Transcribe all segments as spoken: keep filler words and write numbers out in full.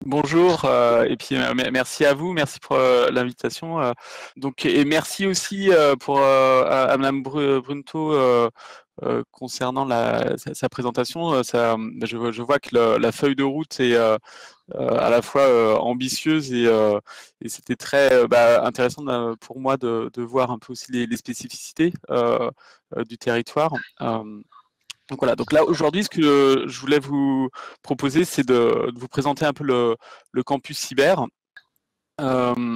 Bonjour, euh, et puis euh, merci à vous, merci pour euh, l'invitation. euh. donc, et merci aussi euh, pour euh, à, à Madame Bru- Brunto euh, euh, concernant la, sa, sa présentation. euh, Ça, je, je vois que le- la feuille de route est euh, euh, à la fois euh, ambitieuse et, euh, et c'était très euh, bah, intéressant de- pour moi de, de voir un peu aussi les, les spécificités euh, euh, du territoire. Euh, donc voilà, donc là aujourd'hui, ce que je voulais vous proposer, c'est de, de vous présenter un peu le, le campus cyber euh,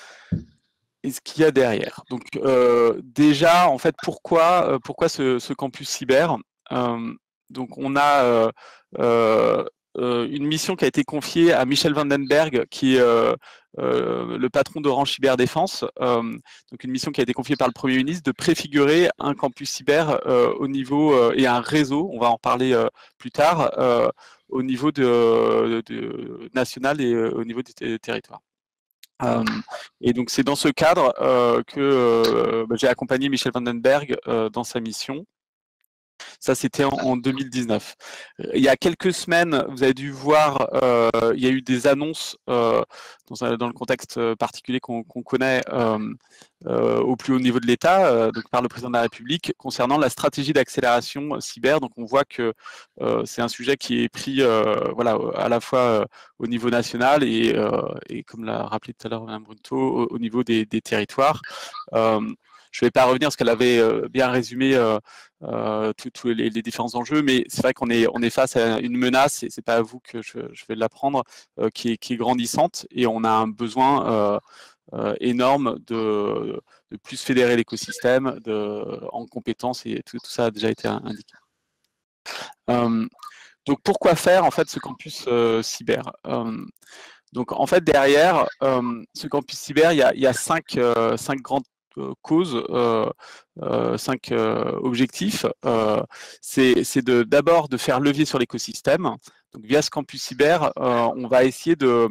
et ce qu'il y a derrière. Donc euh, déjà, en fait, pourquoi, euh, pourquoi ce, ce campus cyber Euh, Donc on a euh, euh, euh, une mission qui a été confiée à Michel Vandenberg, qui est euh, euh, le patron d'Orange Cyberdéfense. Euh, donc une mission qui a été confiée par le Premier ministre de préfigurer un campus cyber euh, au niveau euh, et un réseau, on va en reparler euh, plus tard, euh, au niveau de, de national et euh, au niveau des territoires. Euh, et donc c'est dans ce cadre euh, que euh, bah, j'ai accompagné Michel Vandenberg euh, dans sa mission. Ça, c'était en, en deux mille dix-neuf. Il y a quelques semaines, vous avez dû voir, euh, il y a eu des annonces euh, dans, un, dans le contexte particulier qu'on qu'on connaît euh, euh, au plus haut niveau de l'État, euh, donc par le président de la République, concernant la stratégie d'accélération cyber. Donc, on voit que euh, c'est un sujet qui est pris, euh, voilà, à la fois euh, au niveau national et, euh, et comme l'a rappelé tout à l'heure Mme Brunto, au, au niveau des, des territoires. Euh, je ne vais pas revenir parce qu'elle avait euh, bien résumé euh, euh, tous les, les différents enjeux, mais c'est vrai qu'on est, on est face à une menace, et c'est pas à vous que je, je vais l'apprendre, euh, qui, est, qui est grandissante, et on a un besoin euh, euh, énorme de, de plus fédérer l'écosystème en compétences, et tout, tout ça a déjà été indiqué. Euh, donc pourquoi faire en fait ce campus euh, cyber euh, Donc en fait derrière euh, ce campus cyber, il y a, il y a cinq, euh, cinq grandes euh, causes, euh, euh, cinq euh, objectifs. Euh, c'est c'est de d'abord de faire levier sur l'écosystème. Donc via ce campus cyber, euh, on va essayer de,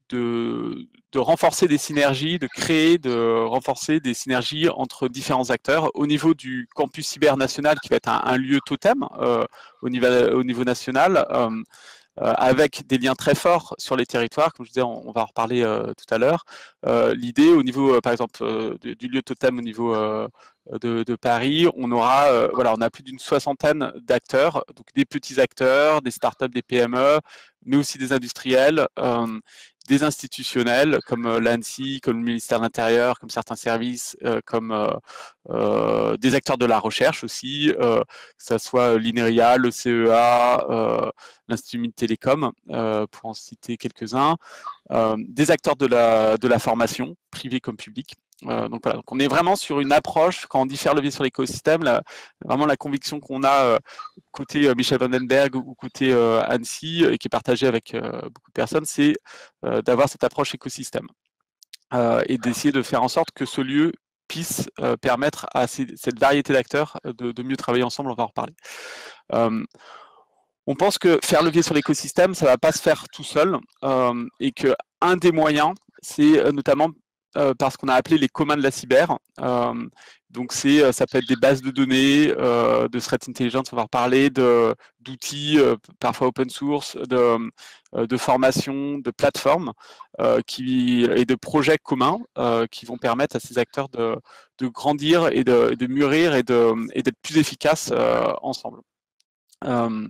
de de renforcer des synergies, de créer, de renforcer des synergies entre différents acteurs au niveau du campus cyber national qui va être un, un lieu totem euh, au, niveau, au niveau national. Euh, euh, avec des liens très forts sur les territoires, comme je disais, on, on va en reparler euh, tout à l'heure. Euh, L'idée, au niveau, euh, par exemple, euh, du, du lieu totem au niveau euh, de, de Paris, on aura, euh, voilà, on a plus d'une soixantaine d'acteurs, donc des petits acteurs, des startups, des P M E, mais aussi des industriels, euh, des institutionnels comme euh, l'ANSSI, comme le ministère de l'Intérieur, comme certains services, euh, comme euh, euh, des acteurs de la recherche aussi, euh, que ce soit l'INERIA, le C E A, euh, l'Institut de Télécom, euh, pour en citer quelques-uns, euh, des acteurs de la, de la formation, privés comme publics. Euh, donc voilà, donc on est vraiment sur une approche, quand on dit faire levier sur l'écosystème, la, vraiment la conviction qu'on a euh, côté euh, Michel Vandenberg ou côté euh, Annecy, et qui est partagée avec euh, beaucoup de personnes, c'est euh, d'avoir cette approche écosystème euh, et d'essayer de faire en sorte que ce lieu puisse euh, permettre à ces, cette variété d'acteurs de, de mieux travailler ensemble, on va en reparler. Euh, on pense que faire levier sur l'écosystème, ça ne va pas se faire tout seul, euh, et qu'un des moyens, c'est euh, notamment euh, par ce qu'on a appelé les communs de la cyber. Euh, donc c'est, ça peut être des bases de données, euh, de threat intelligence, on va reparler, d'outils, euh, parfois open source, de, euh, de formation, de plateformes euh, qui, et de projets communs euh, qui vont permettre à ces acteurs de, de grandir et de, de mûrir et d'être et plus efficaces euh, ensemble. Euh,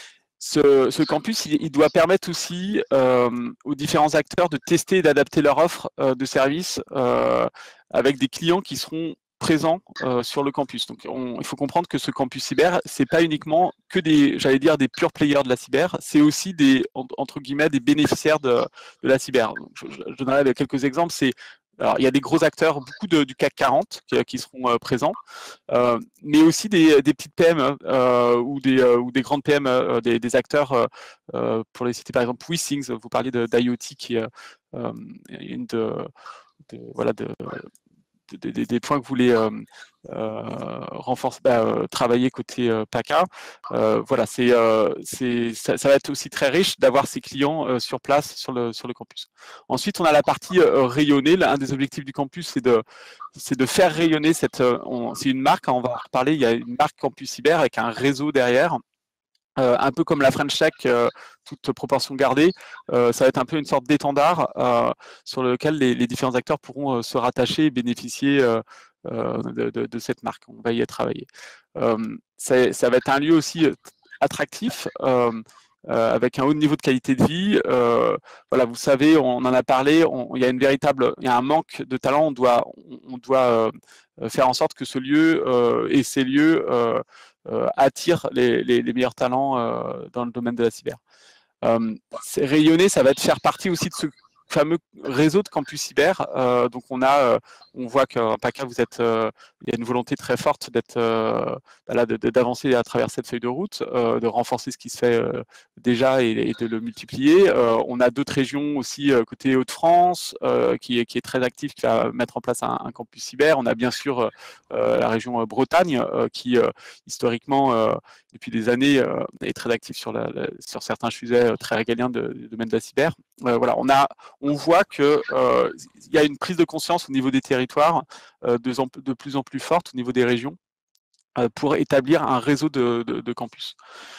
ce, ce, campus, il, il, doit permettre aussi euh, aux différents acteurs de tester et d'adapter leur offre euh, de services euh, avec des clients qui seront présents euh, sur le campus. Donc, on, il faut comprendre que ce campus cyber, c'est pas uniquement que des, j'allais dire, des pure players de la cyber, c'est aussi des, entre guillemets, des bénéficiaires de, de la cyber. Donc, je, je donnerai quelques exemples. C'est alors, il y a des gros acteurs, beaucoup de, du C A C quarante qui, qui seront euh, présents, euh, mais aussi des, des petites P M E euh, ou, des, euh, ou des grandes P M E, euh, des, des acteurs, euh, euh, pour les citer par exemple WeSings, vous parliez d'I O T qui est euh, une de, de, voilà, de, des, des, des points que vous voulez euh, euh, renforcer, bah, euh, travailler côté euh, P A C A. Euh, voilà, c'est, euh, c'est, ça, ça va être aussi très riche d'avoir ces clients euh, sur place sur le, sur le campus. Ensuite, on a la partie euh, rayonnée. L'un des objectifs du campus, c'est de, c'est de faire rayonner cette. Euh, c'est une marque, hein, on va en reparler. Il y a une marque Campus Cyber avec un réseau derrière. Euh, un peu comme la French Tech, euh, toute proportion gardée, euh, ça va être un peu une sorte d'étendard euh, sur lequel les, les différents acteurs pourront euh, se rattacher et bénéficier euh, euh, de, de, de cette marque. On va y travailler. Euh, ça va être un lieu aussi attractif, euh, euh, avec un haut niveau de qualité de vie. Euh, voilà, vous savez, on en a parlé, on, il y a une véritable, il y a un manque de talent. On doit, on, on doit euh, faire en sorte que ce lieu euh, et ces lieux euh, euh, attirent les, les, les meilleurs talents euh, dans le domaine de la cyber. Euh, rayonner, ça va être faire partie aussi de ce fameux réseau de campus cyber. Euh, donc on a, euh, on voit qu'en PACA, vous êtes, euh, il y a une volonté très forte d'être, euh, là, d'avancer à travers cette feuille de route, euh, de renforcer ce qui se fait euh, déjà et, et, de le multiplier. Euh, on a d'autres régions aussi euh, côté Hauts-de-France euh, qui, qui est très active, qui va mettre en place un, un campus cyber. On a bien sûr euh, la région Bretagne euh, qui euh, historiquement euh, depuis des années euh, est très active sur, la, la, sur certains sujets très régaliens de, du domaine de la cyber. Euh, voilà, on a on voit qu'il euh, y a une prise de conscience au niveau des territoires euh, de, de plus en plus forte au niveau des régions euh, pour établir un réseau de, de, de campus.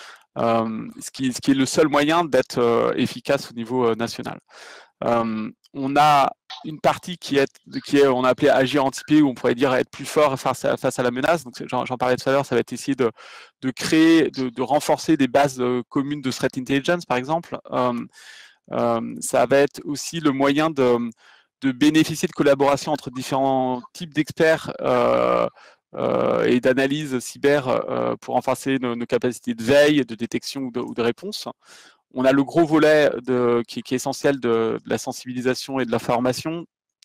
Euh, ce, qui, ce qui est le seul moyen d'être euh, efficace au niveau euh, national. Euh, on a une partie qui est, qui est, on a appelé agir anticiper, où on pourrait dire être plus fort face à, face à la menace. Donc, j'en parlais tout à l'heure, ça va être essayer de, de créer, de, de renforcer des bases communes de threat intelligence, par exemple. Euh, euh, ça va être aussi le moyen de, de bénéficier de collaboration entre différents types d'experts euh, euh, et d'analyse cyber euh, pour renforcer nos, nos capacités de veille, de détection ou de, ou de réponse. On a le gros volet de, qui, qui est essentiel de, de la sensibilisation et de la formation.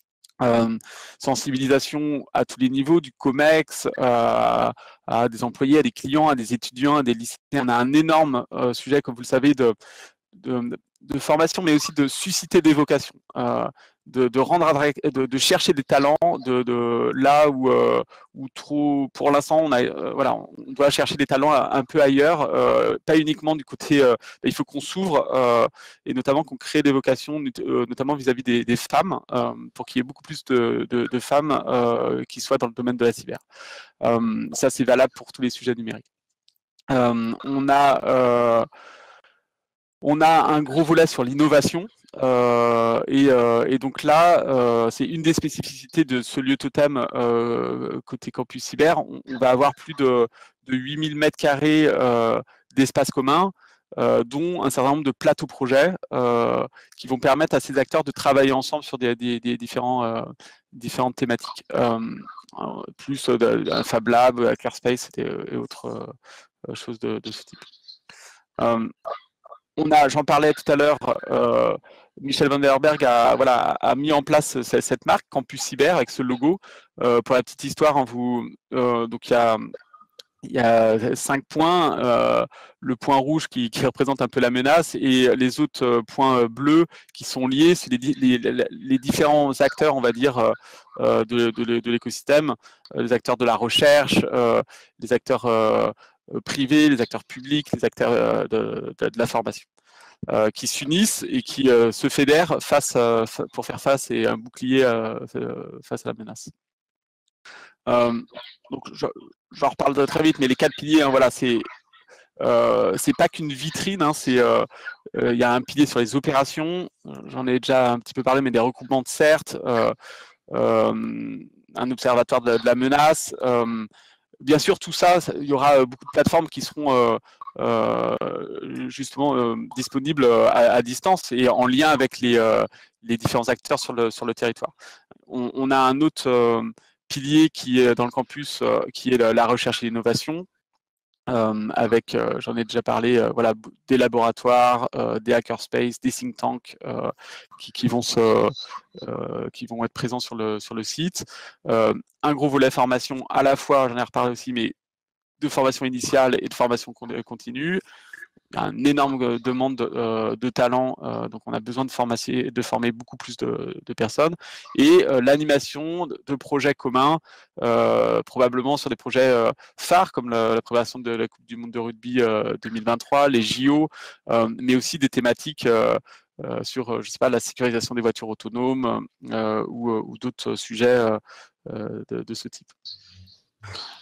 Euh, sensibilisation à tous les niveaux, du COMEX, euh, à des employés, à des clients, à des étudiants, à des lycéens. On a un énorme euh, sujet, comme vous le savez, de, de, de formation, mais aussi de susciter des vocations, euh, de, de rendre de, de chercher des talents, de, de là où, euh, où trop, pour l'instant, on a, euh, voilà, on doit chercher des talents un peu ailleurs, euh, pas uniquement du côté, euh, il faut qu'on s'ouvre euh, et notamment qu'on crée des vocations, notamment vis-à-vis des, des femmes, euh, pour qu'il y ait beaucoup plus de, de, de femmes euh, qui soient dans le domaine de la cyber. Euh, ça, c'est valable pour tous les sujets numériques. Euh, on a euh, On a un gros volet sur l'innovation euh, et, euh, et donc là, euh, c'est une des spécificités de ce lieu totem euh, côté campus cyber. On, on va avoir plus de, de huit mille mètres carrés euh, d'espace commun, euh, dont un certain nombre de plateaux projets euh, qui vont permettre à ces acteurs de travailler ensemble sur des, des, des différents, euh, différentes thématiques. Euh, plus d'un Fab Lab, Hackerspace et, et autres euh, choses de, de ce type. Euh, On a, j'en parlais tout à l'heure, euh, Michel Van der Berg a, voilà, a mis en place cette marque Campus Cyber avec ce logo. Euh, pour la petite histoire, hein, vous, euh, donc il y a, il y a cinq points. Euh, le point rouge qui, qui représente un peu la menace et les autres euh, points bleus qui sont liés, c'est les, les, les différents acteurs, on va dire, euh, de, de, de l'écosystème, les acteurs de la recherche, euh, les acteurs euh, privés, les acteurs publics, les acteurs euh, de, de, de la formation. Euh, qui s'unissent et qui euh, se fédèrent face, euh, pour faire face et un bouclier euh, face à la menace. Euh, donc, j'en reparle très vite, mais les quatre piliers, hein, voilà, c'est euh, c'est pas qu'une vitrine, hein, c'est euh, euh, y a un pilier sur les opérations, j'en ai déjà un petit peu parlé, mais des recoupements de certes, euh, euh, un observatoire de, de la menace. Euh, bien sûr, tout ça, il y aura beaucoup de plateformes qui seront euh, euh, justement euh, disponibles à, à distance et en lien avec les, euh, les différents acteurs sur le, sur le territoire. On, on a un autre euh, pilier qui est dans le campus, euh, qui est la, la recherche et l'innovation. Euh, avec, euh, j'en ai déjà parlé, euh, voilà, des laboratoires, euh, des hackerspaces, des think tanks euh, qui, qui, vont se, euh, qui vont être présents sur le, sur le site. Euh, un gros volet formation à la fois, j'en ai reparlé aussi, mais de formation initiale et de formation continue. Il y a une énorme demande de, euh, de talent, euh, donc on a besoin de former, de former beaucoup plus de, de personnes. Et euh, l'animation de, de projets communs, euh, probablement sur des projets euh, phares, comme la, la préparation de la Coupe du Monde de rugby euh, deux mille vingt-trois, les J O, euh, mais aussi des thématiques euh, euh, sur, je sais pas, la sécurisation des voitures autonomes euh, ou, ou d'autres sujets euh, de, de ce type.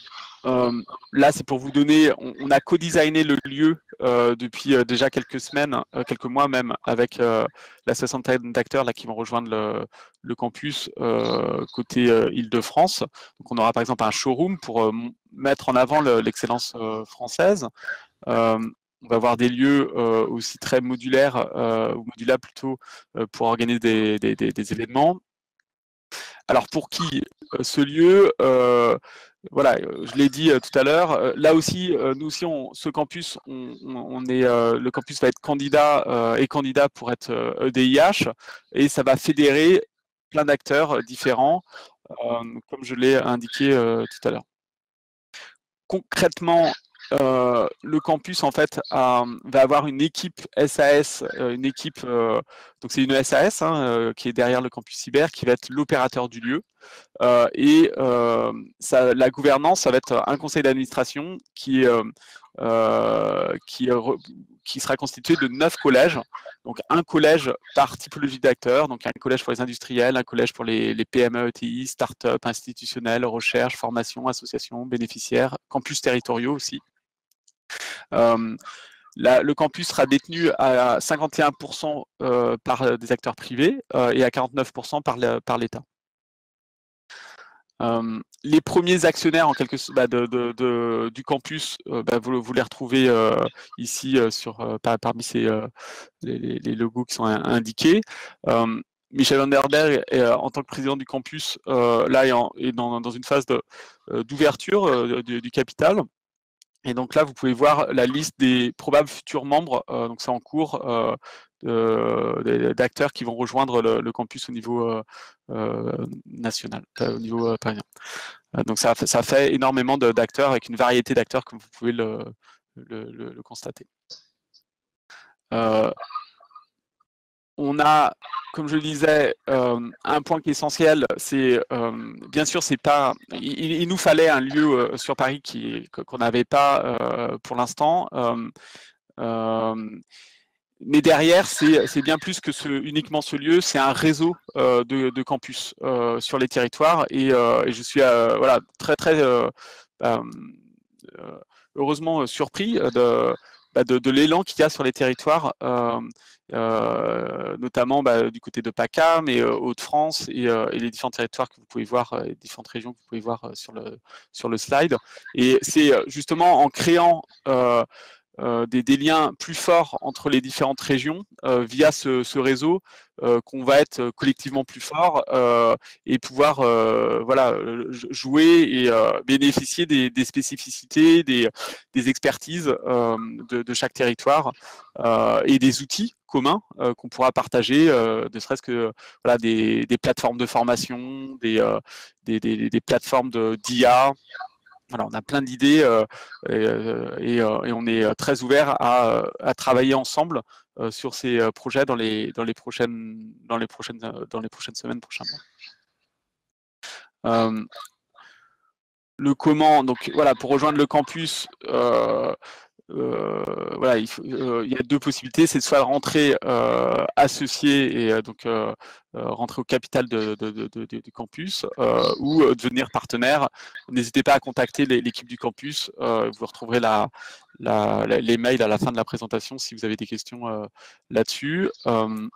Euh, là, c'est pour vous donner, on, on a co-designé le lieu euh, depuis euh, déjà quelques semaines, euh, quelques mois même, avec euh, la soixantaine d'acteurs là qui vont rejoindre le, le campus euh, côté euh, Île-de-France. Donc, on aura par exemple un showroom pour euh, mettre en avant l'excellence euh, française. Euh, on va avoir des lieux euh, aussi très modulaires, euh, ou modulables plutôt, euh, pour organiser des, des, des, des événements. Alors pour qui euh, ce lieu euh, voilà, je l'ai dit euh, tout à l'heure. Euh, là aussi, euh, nous aussi, on, ce campus, on, on est, euh, le campus va être candidat euh, et candidat pour être euh, E D I H, et ça va fédérer plein d'acteurs différents, euh, comme je l'ai indiqué euh, tout à l'heure. Concrètement, euh, le campus en fait a, va avoir une équipe S A S, euh, une équipe, euh, donc c'est une S A S hein, euh, qui est derrière le campus cyber, qui va être l'opérateur du lieu. Euh, et euh, ça, la gouvernance, ça va être un conseil d'administration qui, euh, euh, qui, qui sera constitué de neuf collèges. Donc un collège par typologie d'acteurs, donc un collège pour les industriels, un collège pour les, les P M E, E T I, start-up, institutionnels, recherche, formation, associations, bénéficiaires, campus territoriaux aussi. Euh, la, le campus sera détenu à cinquante et un pour cent euh, par des acteurs privés euh, et à quarante-neuf pour cent par l'État. Euh, les premiers actionnaires en quelque sorte bah, de, de, de, du campus, euh, bah, vous, vous les retrouvez euh, ici euh, sur, euh, par, parmi ces, euh, les, les, logos qui sont indiqués. Euh, Michel Van der Berg, est, euh, en tant que président du campus, euh, là est, en, est dans, dans une phase d'ouverture euh, du, du capital. Et donc là, vous pouvez voir la liste des probables futurs membres, euh, donc c'est en cours, euh, d'acteurs qui vont rejoindre le, le campus au niveau euh, euh, national, au niveau euh, parisien. Donc ça, ça fait énormément d'acteurs, avec une variété d'acteurs, comme vous pouvez le, le, le, le constater. Euh, on a, comme je le disais, euh, un point qui est essentiel, c'est euh, bien sûr, c'est pas. Il, il nous fallait un lieu euh, sur Paris qui qu'on n'avait pas euh, pour l'instant. Euh, euh, mais derrière, c'est bien plus que ce, uniquement ce lieu, c'est un réseau euh, de, de campus euh, sur les territoires, et, euh, et je suis euh, voilà très très euh, euh, heureusement surpris de de, de l'élan qu'il y a sur les territoires, euh, euh, notamment bah, du côté de PACA, mais euh, Hauts-de-France et, euh, et les différents territoires que vous pouvez voir, les différentes régions que vous pouvez voir sur le, sur le slide. Et c'est justement en créant euh, euh, des, des liens plus forts entre les différentes régions euh, via ce, ce réseau euh, qu'on va être collectivement plus fort euh, et pouvoir euh, voilà, jouer et euh, bénéficier des, des spécificités, des, des expertises euh, de, de chaque territoire euh, et des outils communs euh, qu'on pourra partager, euh, ne serait-ce que voilà, des, des plateformes de formation, des, euh, des, des, des plateformes d'I A. Voilà, on a plein d'idées euh, et, et, et on est très ouvert à, à travailler ensemble euh, sur ces projets dans les, dans les, prochaines, dans les, prochaines, dans les prochaines semaines, prochains mois. Euh, le comment, donc voilà, pour rejoindre le campus, euh, Euh, voilà, il, faut, euh, il y a deux possibilités, c'est soit rentrer euh, associé et euh, donc euh, rentrer au capital de, de, de, de, du campus euh, ou euh, devenir partenaire. N'hésitez pas à contacter l'équipe du campus. Euh, vous retrouverez la, la, la, les mails à la fin de la présentation si vous avez des questions euh, là-dessus. Euh,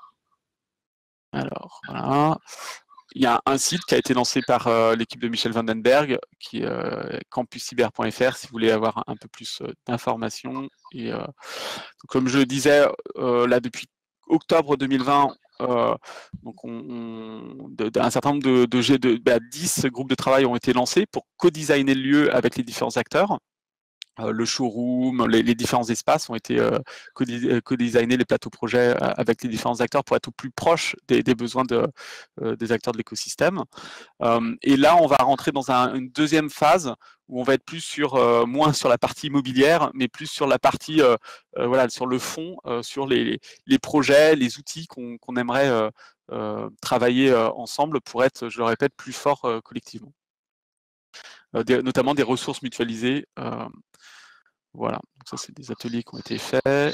alors, voilà. Il y a un site qui a été lancé par euh, l'équipe de Michel Van den Berg, qui est euh, campus cyber point F R, si vous voulez avoir un peu plus euh, d'informations. Et euh, comme je le disais, euh, là depuis octobre deux mille vingt, euh, donc on, on, de, de, un certain nombre de, de, de, de bah, dix groupes de travail ont été lancés pour co-designer le lieu avec les différents acteurs. Le showroom, les, les différents espaces ont été euh, co-designés, les plateaux projets euh, avec les différents acteurs pour être au plus proche des, des besoins de, euh, des acteurs de l'écosystème. Euh, et là, on va rentrer dans un, une deuxième phase où on va être plus sur, euh, moins sur la partie immobilière, mais plus sur la partie, euh, euh, voilà, sur le fond, euh, sur les, les projets, les outils qu'on qu'on aimerait euh, euh, travailler euh, ensemble pour être, je le répète, plus fort euh, collectivement. Euh, des, notamment des ressources mutualisées. Euh, Voilà, donc ça c'est des ateliers qui ont été faits.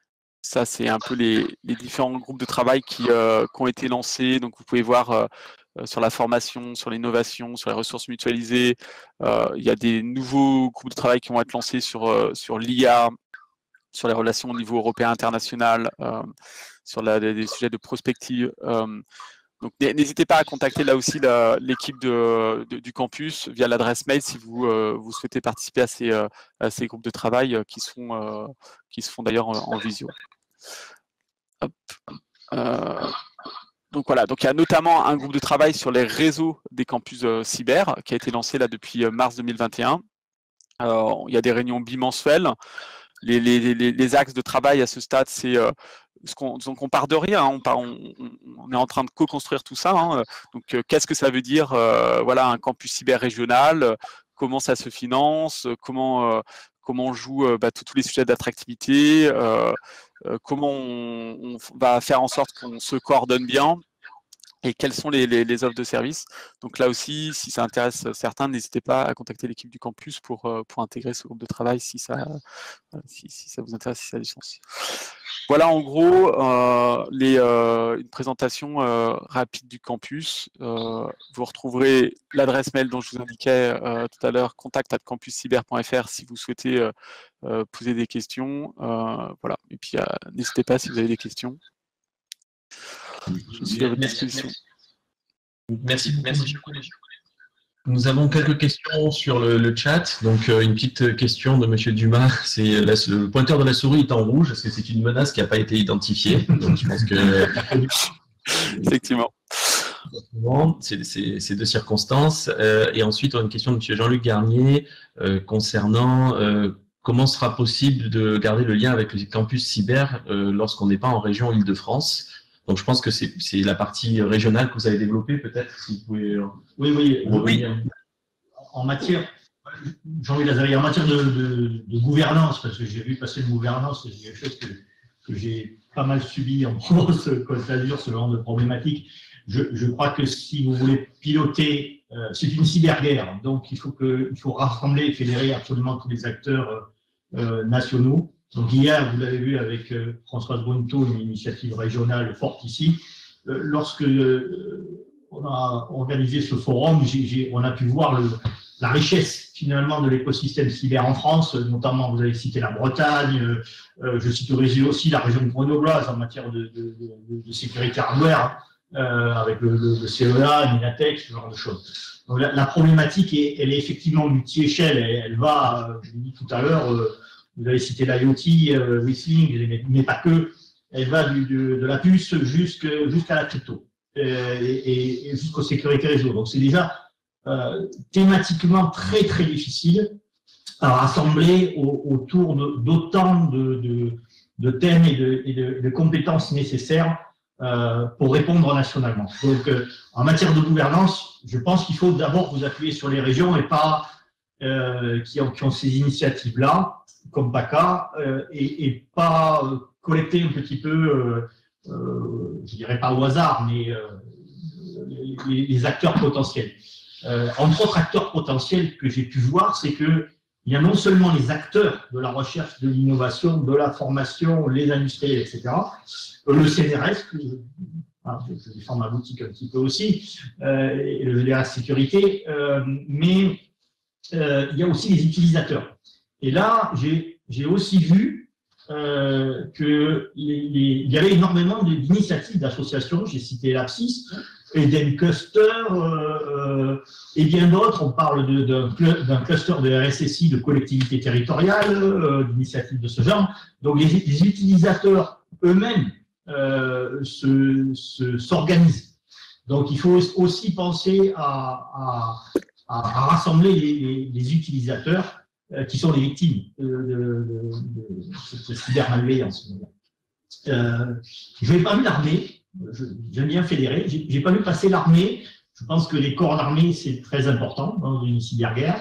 Ça c'est un peu les, les différents groupes de travail qui, euh, qui ont été lancés. Donc vous pouvez voir euh, euh, sur la formation, sur l'innovation, sur les ressources mutualisées. Euh, il y a des nouveaux groupes de travail qui vont être lancés sur, euh, sur l'I A, sur les relations au niveau européen, international, euh, sur la, des sujets de prospective. Euh, donc n'hésitez pas à contacter là aussi l'équipe de, de, du campus via l'adresse mail si vous, euh, vous souhaitez participer à ces, euh, à ces groupes de travail euh, qui, sont, euh, qui se font d'ailleurs en, en visio. Hop. Euh, donc voilà, donc il y a notamment un groupe de travail sur les réseaux des campus euh, cyber qui a été lancé là depuis mars deux mille vingt et un. Alors, il y a des réunions bimensuelles. Les, les, les, les axes de travail à ce stade, c'est euh, ce qu'on, donc on part de rien, hein, on, part, on, on est en train de co-construire tout ça. Hein, donc, euh, qu'est-ce que ça veut dire, euh, voilà, un campus cyber régional, euh, comment ça se finance, comment, euh, comment on joue euh, bah, tous les sujets d'attractivité, euh, euh, comment on, on va faire en sorte qu'on se coordonne bien. Et quelles sont les, les, les offres de services. Donc là aussi, si ça intéresse certains, n'hésitez pas à contacter l'équipe du campus pour, pour intégrer ce groupe de travail si ça, si, si ça vous intéresse, si ça a du sens. Voilà en gros euh, les, euh, une présentation euh, rapide du campus. Euh, vous retrouverez l'adresse mail dont je vous indiquais euh, tout à l'heure, contact arobase campus cyber point F R si vous souhaitez euh, euh, poser des questions. Euh, voilà. Et puis euh, n'hésitez pas si vous avez des questions. Je suis à votre disposition. Merci, merci beaucoup. Nous avons quelques questions sur le, le chat. Donc, euh, une petite question de Monsieur Dumas. C'est le pointeur de la souris est en rouge. Est-ce que c'est une menace qui n'a pas été identifiée? Donc, je pense que effectivement. C'est deux circonstances. Euh, et ensuite, on a une question de Monsieur Jean-Luc Garnier euh, concernant euh, comment sera possible de garder le lien avec le campus cyber euh, lorsqu'on n'est pas en région Île-de-France. Donc, je pense que c'est la partie régionale que vous avez développée, peut-être, si vous pouvez... Oui, oui, oui. En matière, Jean-Louis Lazari, en matière de, de, de gouvernance, parce que j'ai vu passer une gouvernance, c'est quelque chose que, que j'ai pas mal subi en France, Côte d'Azur, ce genre de problématique. Je, je crois que si vous voulez piloter, euh, c'est une cyberguerre, donc il faut, que, il faut rassembler et fédérer absolument tous les acteurs euh, nationaux. Donc hier, vous l'avez vu avec euh, Françoise Brunto, une initiative régionale forte ici. Euh, lorsque euh, on a organisé ce forum, j'ai, j'ai, on a pu voir le, la richesse finalement de l'écosystème cyber en France, notamment vous avez cité la Bretagne, euh, je citerai aussi la région grenobloise en matière de, de, de, de sécurité hardware, euh, avec le, le, le C E A, Minatech, ce genre de choses. Donc la, la problématique, est, elle est effectivement multi-échelle, elle, elle va, euh, je l'ai dit tout à l'heure, euh, vous avez cité l'IoT, euh, Whistling, mais pas que. Elle va du, du, de la puce jusqu'à jusqu'à la crypto euh, et, et jusqu'aux sécurités réseau. Donc c'est déjà euh, thématiquement très très difficile à rassembler au, autour d'autant de, de, de thèmes et de, et de, de compétences nécessaires euh, pour répondre nationalement. Donc euh, en matière de gouvernance, je pense qu'il faut d'abord vous appuyer sur les régions et pas euh, qui, ont, qui ont ces initiatives-là, comme PACA, euh, et, et pas euh, collecter un petit peu, euh, euh, je dirais pas au hasard, mais euh, les, les acteurs potentiels. Euh, entre autres acteurs potentiels que j'ai pu voir, c'est que il y a non seulement les acteurs de la recherche, de l'innovation, de la formation, les industriels, et cetera, le C N R S, que hein, je, je défends ma boutique un petit peu aussi, euh, et le G D R S sécurité, euh, mais euh, il y a aussi les utilisateurs. Et là, j'ai aussi vu euh, qu'il y avait énormément d'initiatives d'associations, j'ai cité l'Apsis, Eden Cluster euh, et bien d'autres. On parle d'un cluster de R S S I, de collectivités territoriales, euh, d'initiatives de ce genre. Donc les, les utilisateurs eux-mêmes euh, s'organisent. Donc il faut aussi penser à, à, à, à rassembler les, les, les utilisateurs qui sont les victimes de, de, de, de cette cybermalveillance. Euh, je n'ai pas vu l'armée, j'aime bien fédérer, je n'ai pas vu passer l'armée. Je pense que les corps d'armée, c'est très important dans une cyberguerre.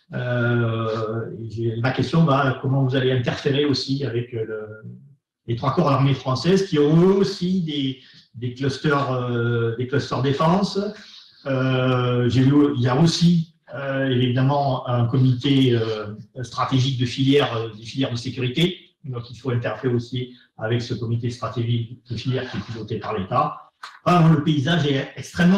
Euh, ma question va, comment vous allez interférer aussi avec le, les trois corps d'armée françaises qui ont eux aussi des, des clusters, euh, des clusters défense. Euh, j'ai vu, il y a aussi Euh, évidemment un comité euh, stratégique de filière, euh, des filières de sécurité. Donc il faut interférer aussi avec ce comité stratégique de filière qui est piloté par l'État. Ah, le paysage est extrêmement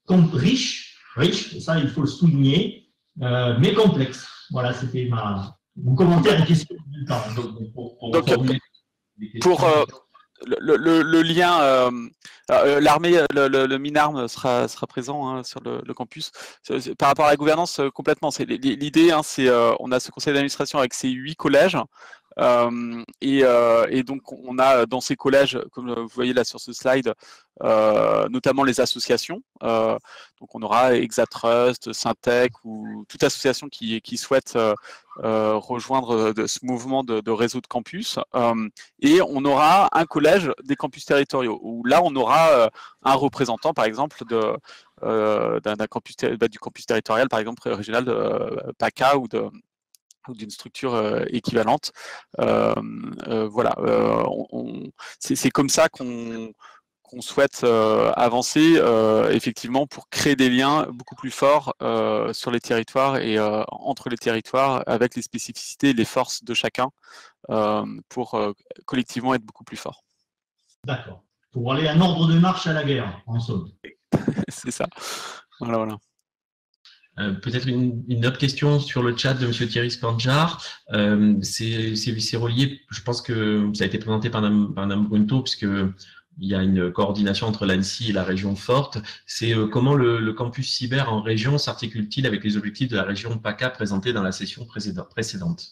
riche, riche, ça il faut le souligner, euh, mais complexe. Voilà, c'était ma mon commentaire et question en même temps. Donc, pour, pour, Donc, pour euh, le, le, le lien, euh, euh, l'armée, le, le, le MINARM sera, sera présent hein, sur le, le campus. Par rapport à la gouvernance, complètement. L'idée, hein, c'est euh, on a ce conseil d'administration avec ses huit collèges. Euh, et, euh, et donc on a dans ces collèges, comme vous voyez là sur ce slide, euh, notamment les associations. Euh, donc on aura Exatrust, Syntec ou toute association qui, qui souhaite euh, euh, rejoindre de ce mouvement de, de réseau de campus. Euh, et on aura un collège des campus territoriaux où là on aura euh, un représentant par exemple de euh, d'un campus bah, du campus territorial par exemple régional de euh, PACA ou de ou d'une structure euh, équivalente. Euh, euh, voilà, euh, on, on, c'est comme ça qu'on qu'on souhaite euh, avancer euh, effectivement pour créer des liens beaucoup plus forts euh, sur les territoires et euh, entre les territoires avec les spécificités et les forces de chacun euh, pour euh, collectivement être beaucoup plus forts. D'accord. Pour aller un ordre de marche à la guerre, en somme. C'est ça. Voilà, voilà. Euh, Peut-être une, une autre question sur le chat de M. Thierry Spanjar. Euh, c'est relié, je pense que ça a été présenté par Mme Brunto, puisque il y a une coordination entre l'ANSSI et la région forte. C'est euh, comment le, le campus cyber en région s'articule-t-il avec les objectifs de la région PACA présentés dans la session précédente?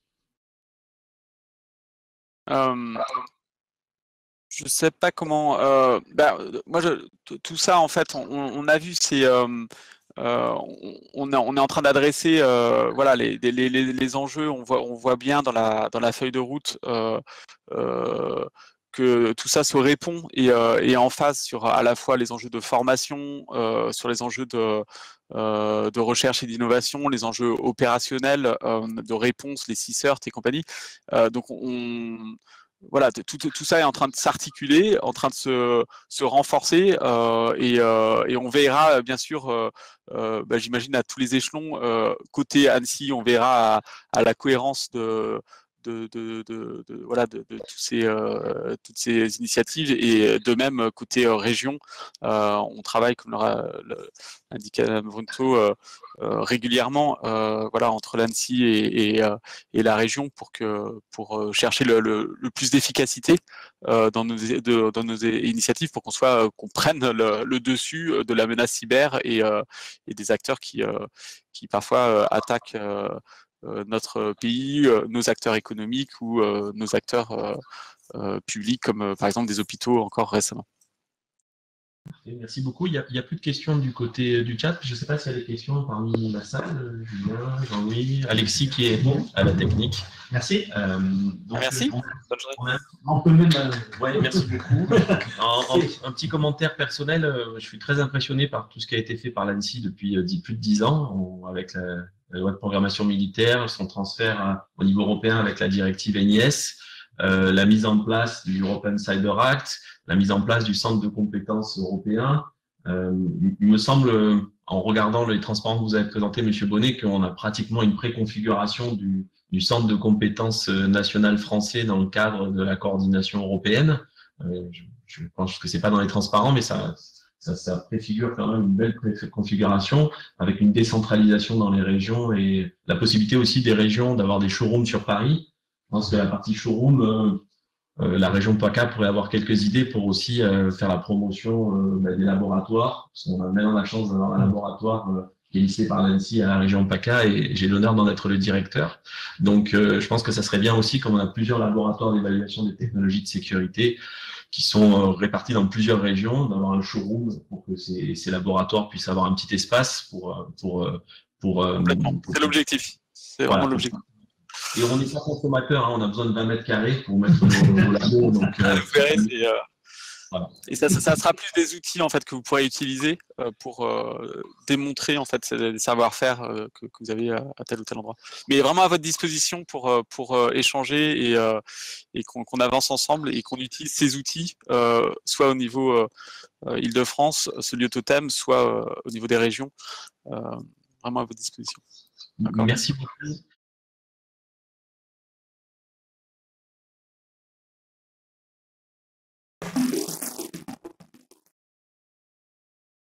euh, Je sais pas comment. Euh, bah, moi, je, tout ça, en fait, on, on a vu, c'est euh, Euh, on, on est en train d'adresser euh, voilà, les, les, les, les enjeux. On voit, on voit bien dans la, dans la feuille de route euh, euh, que tout ça se répond et, euh, et en phase sur à la fois les enjeux de formation, euh, sur les enjeux de, euh, de recherche et d'innovation, les enjeux opérationnels euh, de réponse, les six CERT et compagnie. Euh, donc on voilà, tout, tout ça est en train de s'articuler, en train de se, se renforcer euh, et, euh, et on verra bien sûr, euh, euh, bah, j'imagine à tous les échelons, euh, côté Annecy, on verra à, à la cohérence de, de, de, de, de, voilà, de, de tous ces, euh, toutes ces initiatives et de même côté euh, région, euh, on travaille comme l'indiquait Mme Brunto euh, euh, régulièrement euh, voilà, entre l'Annecy et, et, euh, et la région pour, que, pour chercher le, le, le plus d'efficacité euh, dans, nos, de, dans nos initiatives pour qu'on soit qu'on prenne le, le dessus de la menace cyber et, euh, et des acteurs qui, euh, qui parfois euh, attaquent euh, notre pays, euh, nos acteurs économiques ou euh, nos acteurs euh, euh, publics comme euh, par exemple des hôpitaux encore récemment. Merci beaucoup. Il n'y a, a plus de questions du côté du chat. Je ne sais pas s'il y a des questions parmi la salle. Julien, Jean-Louis, Alexis qui est bon à la technique. Merci. Euh, donc, merci. On, Bonne journée. On, a, on peut même. Euh, ouais, merci beaucoup. En, en, un petit commentaire personnel. Euh, je suis très impressionné par tout ce qui a été fait par l'Annecy depuis euh, plus de dix ans, on, avec la, la loi de programmation militaire, son transfert à, au niveau européen avec la directive N I S, euh, la mise en place du European Cyber Act, la mise en place du centre de compétences européen. Euh, il me semble, en regardant les transparents que vous avez présentés, M. Bonnet, qu'on a pratiquement une préconfiguration du, du centre de compétences national français dans le cadre de la coordination européenne. Euh, je, je pense que c'est pas dans les transparents, mais ça, ça, ça préfigure quand même une belle configuration avec une décentralisation dans les régions et la possibilité aussi des régions d'avoir des showrooms sur Paris. Je pense que la partie showroom, euh, Euh, la région PACA pourrait avoir quelques idées pour aussi euh, faire la promotion euh, bah, des laboratoires. Parce qu'on a maintenant la chance d'avoir un laboratoire euh, qui est lissé par l'Annecy à la région PACA et j'ai l'honneur d'en être le directeur. Donc, euh, je pense que ça serait bien aussi, comme on a plusieurs laboratoires d'évaluation des technologies de sécurité qui sont euh, répartis dans plusieurs régions, d'avoir un showroom pour que ces, ces laboratoires puissent avoir un petit espace pour... pour, pour, pour, pour c'est l'objectif. C'est voilà, vraiment l'objectif. Et on n'est pas consommateur, hein, on a besoin de vingt mètres carrés pour mettre nos, nos labos. Donc, euh, vous verrez, c'est, euh, voilà. Et ça, ça, ça sera plus des outils en fait que vous pourrez utiliser euh, pour euh, démontrer en fait les savoir-faire euh, que, que vous avez à, à tel ou tel endroit. Mais vraiment à votre disposition pour pour euh, échanger et euh, et qu'on qu'on avance ensemble et qu'on utilise ces outils euh, soit au niveau euh, Île-de-France, celui au totem, soit euh, au niveau des régions. Euh, vraiment à votre disposition. Merci beaucoup.